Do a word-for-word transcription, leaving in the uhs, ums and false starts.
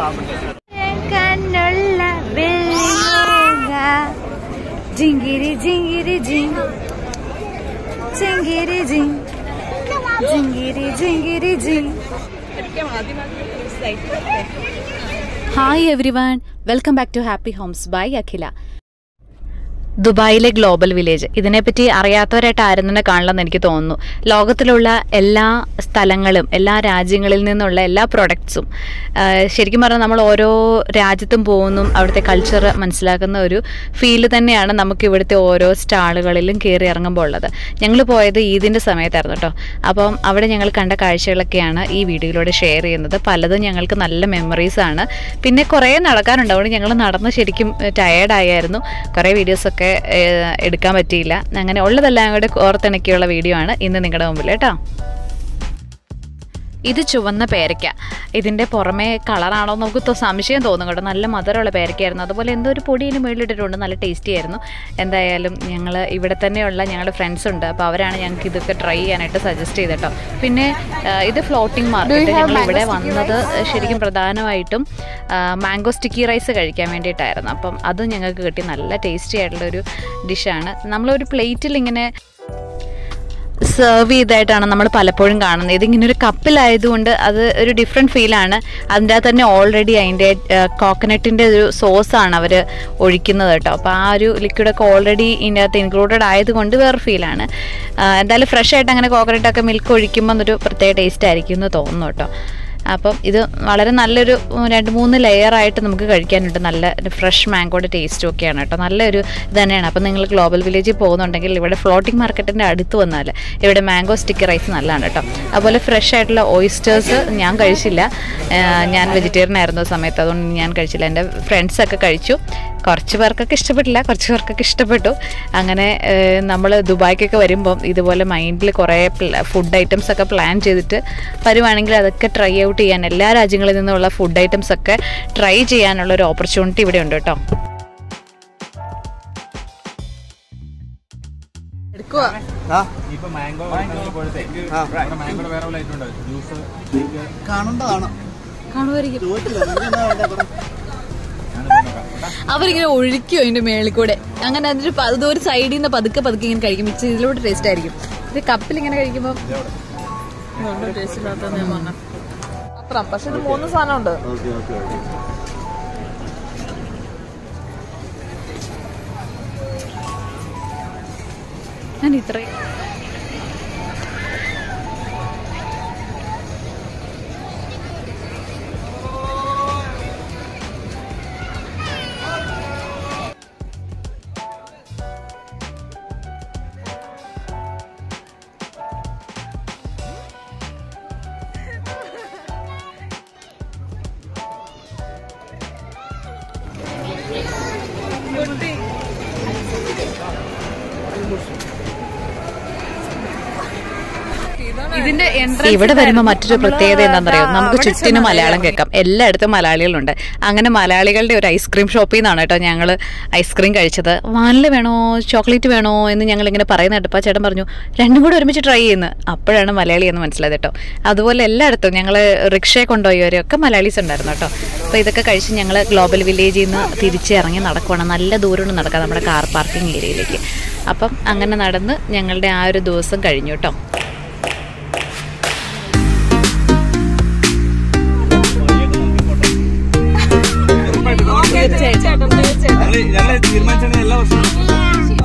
കണ്ണുള്ള ജിങ്കിരി ജിങ്കിരി ജിങ് ജിങ്കിരി ജിങ് ജിങ്കിരി ജിങ്കിരി ജിങ്. Hi everyone, welcome back to happy homes by Akhila. ദുബായിലെ ഗ്ലോബൽ വില്ലേജ്, ഇതിനെപ്പറ്റി അറിയാത്തവരായിട്ട് ആരും തന്നെ കാണില്ലെന്ന് എനിക്ക് തോന്നുന്നു. ലോകത്തിലുള്ള എല്ലാ സ്ഥലങ്ങളും എല്ലാ രാജ്യങ്ങളിൽ നിന്നുള്ള എല്ലാ പ്രൊഡക്ട്സും ശരിക്കും പറഞ്ഞാൽ നമ്മൾ ഓരോ രാജ്യത്തും പോകുന്നു, അവിടുത്തെ കൾച്ചർ മനസ്സിലാക്കുന്ന ഒരു ഫീല് തന്നെയാണ് നമുക്ക് ഇവിടുത്തെ ഓരോ സ്റ്റാളുകളിലും കയറി ഇറങ്ങുമ്പോൾ ഉള്ളത്. ഞങ്ങൾ പോയത് ഈദിൻ്റെ സമയത്തായിരുന്നു കേട്ടോ. അപ്പം അവിടെ ഞങ്ങൾ കണ്ട കാഴ്ചകളൊക്കെയാണ് ഈ വീഡിയോയിലൂടെ ഷെയർ ചെയ്യുന്നത്. പലതും ഞങ്ങൾക്ക് നല്ല മെമ്മറീസാണ്. പിന്നെ കുറേ നടക്കാനുണ്ട്, അതുകൊണ്ട് ഞങ്ങൾ നടന്ന് ശരിക്കും ടയേർഡായിരുന്നു. കുറേ വീഡിയോസൊക്കെ എടുക്കാൻ പറ്റിയില്ല. അങ്ങനെ ഉള്ളതെല്ലാം കൂടെ ഓർത്തിണക്കിയുള്ള വീഡിയോ ആണ് ഇന്ന് നിങ്ങളുടെ മുമ്പിൽ കേട്ടോ. ഇത് ചുവന്ന പേരയ്ക്ക. ഇതിൻ്റെ പുറമേ കളറാണോ നമുക്ക് സംശയം തോന്നും കേട്ടോ. നല്ല മധുരമുള്ള പേരയ്ക്കായിരുന്നു. അതുപോലെ എന്തോ ഒരു പൊടി ഇതിന് മുകളിലിട്ടിട്ടുണ്ട്, നല്ല ടേസ്റ്റി ആയിരുന്നു. എന്തായാലും ഞങ്ങൾ ഇവിടെ തന്നെയുള്ള ഞങ്ങളുടെ ഫ്രണ്ട്സ് ഉണ്ട്, അപ്പോൾ അവരാണ് ഞങ്ങൾക്ക് ഇതൊക്കെ ട്രൈ ചെയ്യാനായിട്ട് സജസ്റ്റ് ചെയ്തട്ടോ. പിന്നെ ഇത് ഫ്ലോട്ടിംഗ് മാർക്കറ്റ്. ഞങ്ങൾ ഇവിടെ വന്നത് ശരിക്കും പ്രധാനമായിട്ടും മാംഗോ സ്റ്റിക്കി റൈസ് കഴിക്കാൻ വേണ്ടിയിട്ടായിരുന്നു. അപ്പം അത് ഞങ്ങൾക്ക് കിട്ടി. നല്ല ടേസ്റ്റി ആയിട്ടുള്ളൊരു ഡിഷാണ്. നമ്മളൊരു പ്ലേറ്റിൽ ഇങ്ങനെ സെർവ് ചെയ്തായിട്ടാണ് നമ്മൾ പലപ്പോഴും കാണുന്നത്. ഇതിങ്ങനെ ഒരു കപ്പിലായതുകൊണ്ട് അത് ഒരു ഡിഫറെൻറ്റ് ഫീലാണ്. അതിൻ്റെ അകത്ത് തന്നെ ഓൾറെഡി അതിൻ്റെ കോക്കനട്ടിൻ്റെ ഒരു സോസാണ് അവർ ഒഴിക്കുന്നത് കേട്ടോ. അപ്പോൾ ആ ഒരു ലിക്വിഡൊക്കെ ഓൾറെഡി ഇതിൻ്റെ അകത്ത് ഇൻക്ലൂഡഡ് ആയതുകൊണ്ട് വേറെ ഫീലാണ്. എന്തായാലും ഫ്രഷ് ആയിട്ട് അങ്ങനെ കോക്കനട്ടൊക്കെ മിൽക്ക് ഒഴിക്കുമ്പോൾ ഒരു പ്രത്യേക ടേസ്റ്റ് ആയിരിക്കും എന്ന് തോന്നുന്നു കേട്ടോ. അപ്പം ഇത് വളരെ നല്ലൊരു രണ്ട് മൂന്ന് ലെയറായിട്ട് നമുക്ക് കഴിക്കാനുണ്ട്. നല്ല ഫ്രഷ് മാംഗോയുടെ ടേസ്റ്റും ഒക്കെയാണ് കേട്ടോ. നല്ലൊരു ഇത് തന്നെയാണ്. അപ്പം നിങ്ങൾ ഗ്ലോബൽ വില്ലേജിൽ പോകുന്നുണ്ടെങ്കിൽ ഇവിടെ ഫ്ലോട്ടിംഗ് മാർക്കറ്റിൻ്റെ അടുത്ത് വന്നാൽ ഇവിടെ മാംഗോ സ്റ്റിക്കി റൈസ് നല്ലതാണ് കേട്ടോ. അതുപോലെ ഫ്രഷ് ആയിട്ടുള്ള ഓയിസ്റ്റേഴ്സ് ഞാൻ കഴിച്ചില്ല, ഞാൻ വെജിറ്റേറിയൻ ആയിരുന്ന സമയത്ത്, അതുകൊണ്ട് ഞാൻ കഴിച്ചില്ല. എൻ്റെ ഫ്രണ്ട്സൊക്കെ കഴിച്ചു. കുറച്ച് പേർക്കൊക്കെ ഇഷ്ടപ്പെട്ടില്ല, കുറച്ച് പേർക്കൊക്കെ ഇഷ്ടപ്പെട്ടു. അങ്ങനെ നമ്മൾ ദുബായ്ക്കൊക്കെ വരുമ്പം ഇതുപോലെ മൈൻഡിൽ കുറേ ഫുഡ് ഐറ്റംസ് ഒക്കെ പ്ലാൻ ചെയ്തിട്ട് വരുവാണെങ്കിൽ അതൊക്കെ ട്രൈ ഔട്ട് ചെയ്യാൻ, എല്ലാ രാജ്യങ്ങളിൽ നിന്നുള്ള ഫുഡ് ഐറ്റംസ് ഒക്കെ ട്രൈ ചെയ്യാനുള്ള ഒരു ഓപ്പർച്യൂണിറ്റി ഇവിടെ ഉണ്ട് കേട്ടോ. അവരിങ്ങനെ ഒഴിക്കോ അതിന്റെ മേളിൽ കൂടെ, അങ്ങനെ അതിന്റെ അതൊരു സൈഡിൽ നിന്ന് പതുക്കെ പതുക്കെ ഇങ്ങനെ കഴിക്കും. മിക്സ് ഇതിലൂടെ ടേസ്റ്റ് ആയിരിക്കും. ഇത് കപ്പിൽ ഇങ്ങനെ കഴിക്കുമ്പോ ടേസ്റ്റ് ഇല്ലാത്ത അത്ര. പക്ഷെ ഇത് മൂന്ന് സാധനം ഉണ്ട്. ഞാൻ ഇത്രയും ഇവിടെ വരുമ്പോൾ മറ്റൊരു പ്രത്യേകത എന്താണെന്നറിയോ, നമുക്ക് ചുറ്റിനും മലയാളം കേൾക്കാം. എല്ലായിടത്തും മലയാളികളുണ്ട്. അങ്ങനെ മലയാളികളുടെ ഒരു ഐസ്ക്രീം ഷോപ്പിൽ നിന്നാണ് കേട്ടോ ഞങ്ങൾ ഐസ്ക്രീം കഴിച്ചത്. വാനില വേണോ ചോക്ലേറ്റ് വേണോ എന്ന് ഞങ്ങളിങ്ങനെ പറയുന്ന കേട്ടപ്പോൾ ചേട്ടൻ പറഞ്ഞു രണ്ടും കൂടെ ഒരുമിച്ച് ട്രൈ ചെയ്യുന്നു. അപ്പോഴാണ് മലയാളി എന്ന് മനസ്സിലായത് കേട്ടോ. അതുപോലെ എല്ലായിടത്തും ഞങ്ങൾ റിക്ഷയെ കൊണ്ടുപോയവരൊക്കെ മലയാളീസ് ഉണ്ടായിരുന്നു കേട്ടോ. അപ്പോൾ ഇതൊക്കെ കഴിച്ച് ഞങ്ങൾ ഗ്ലോബൽ വില്ലേജിൽ നിന്ന് തിരിച്ചിറങ്ങി നടക്കുവാണ്. നല്ല ദൂരം നടക്കാം നമ്മുടെ കാർ പാർക്കിംഗ് ഏരിയയിലേക്ക്. അപ്പം അങ്ങനെ നടന്ന് ഞങ്ങളുടെ ആ ഒരു ദിവസം കഴിഞ്ഞു കേട്ടോ. തീർച്ചയായിട്ടും തീർച്ചയായിട്ടും